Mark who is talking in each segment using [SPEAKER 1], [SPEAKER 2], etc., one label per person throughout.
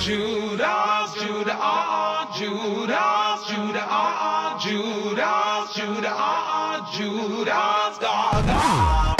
[SPEAKER 1] Judas, Judas, Judas, Judas, Judas, Judas, Judas, Gaga.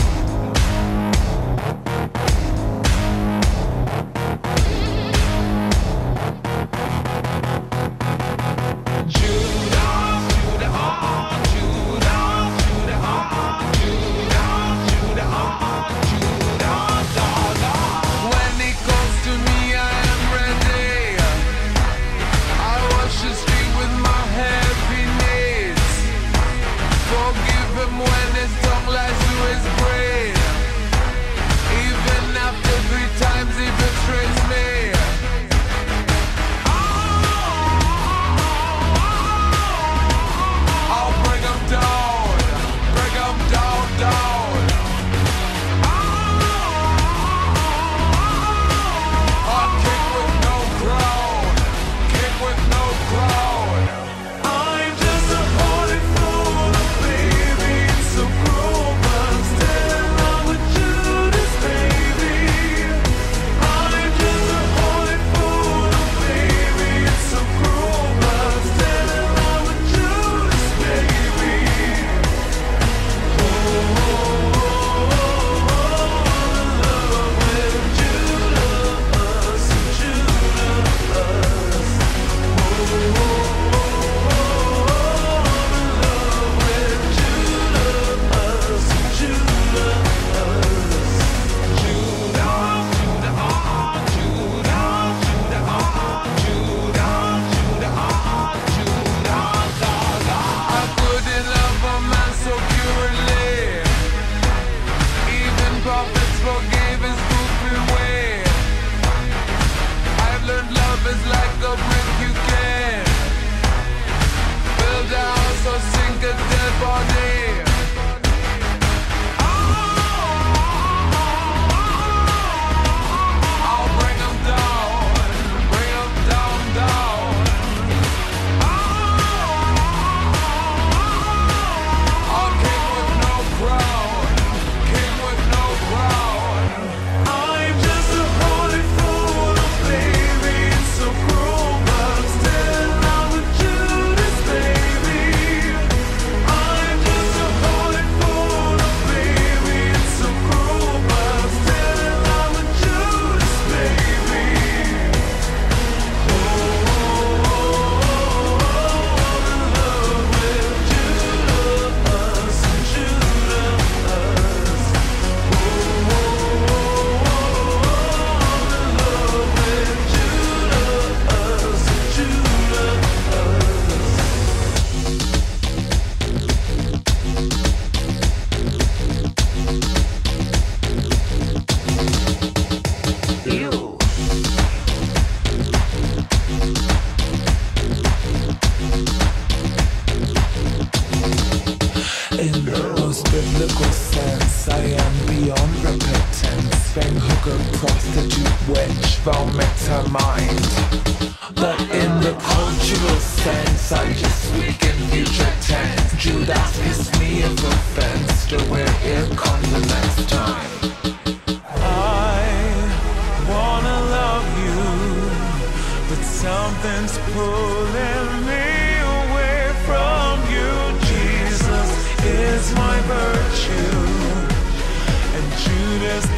[SPEAKER 2] biblical sense, I am beyond repentance. Fang hooker, prostitute, witch, vomit her mind. But in the cultural sense, I just speak in future tense. Judas kissed me of offense, to wear ear con the next time.
[SPEAKER 3] I wanna love you, but something's pulling me away from you. Jesus is my virtue, and Judas